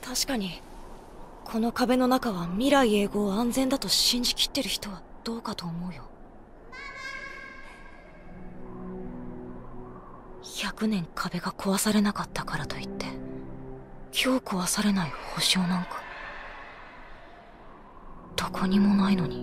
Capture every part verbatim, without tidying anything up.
確かにこの壁の中は未来永劫安全だと信じきってる人はどうかと思うよ。ひゃくねん壁が壊されなかったからといって今日壊されない保証なんかどこにもないのに。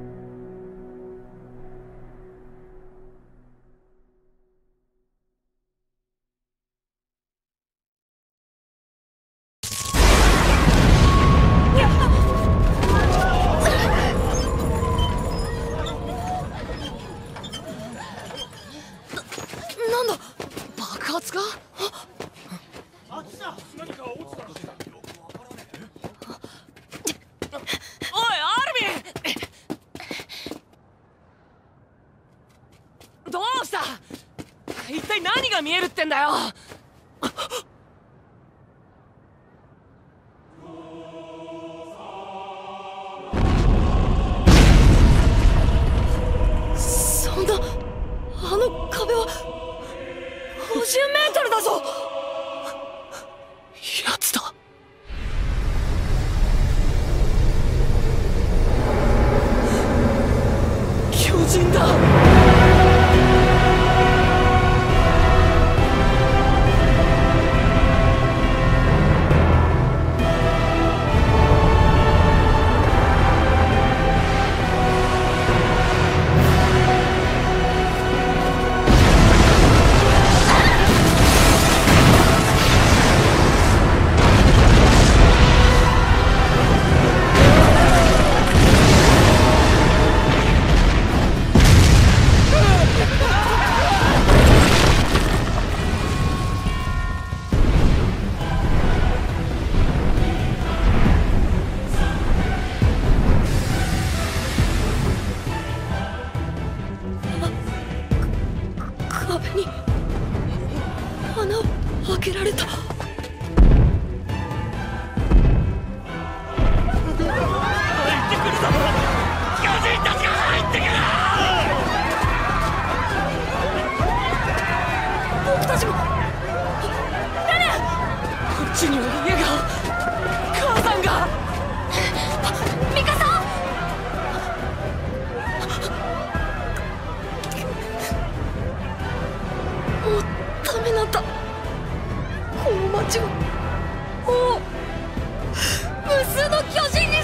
なんだ、爆発か？ あっちだ。何か落ちた。 おい、アルミン！どうした？一体何が見えるってんだよ。そんな、あの壁はごじゅうメートルだぞ。やつだ。巨人だ。壁に穴を開けられた。入ってくるぞ。巨人たちが入ってくる。僕たちも。誰？こっちには家が、母さんが。ミカサ！もうダメなんだ。この町はもう無数の巨人に